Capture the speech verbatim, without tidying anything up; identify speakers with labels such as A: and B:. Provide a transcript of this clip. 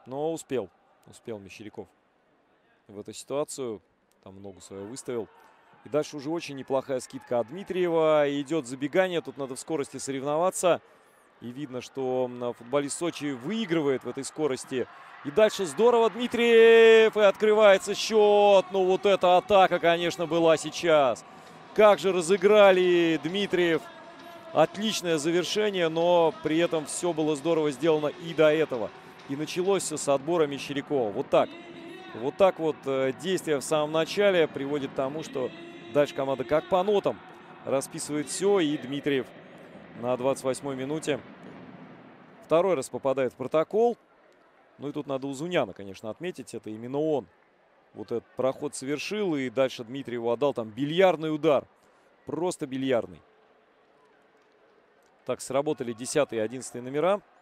A: Но успел. Успел Мещеряков в эту ситуацию. Там много своего выставил. И дальше уже очень неплохая скидка от Дмитриева. Идет забегание. Тут надо в скорости соревноваться. И видно, что футболист Сочи выигрывает в этой скорости. И дальше здорово Дмитриев. И открывается счет. Ну вот эта атака, конечно, была сейчас. Как же разыграли Дмитриев. Отличное завершение, но при этом все было здорово сделано и до этого. И началось все с отбора Мещерякова. Вот так. Вот так вот действие в самом начале приводит к тому, что дальше команда как по нотам расписывает все. И Дмитриев на двадцать восьмой минуте второй раз попадает в протокол. Ну и тут надо Узуняна, конечно, отметить. Это именно он вот этот проход совершил. И дальше Дмитриеву отдал там бильярдный удар. Просто бильярдный. Так, сработали десятый и одиннадцатый номера.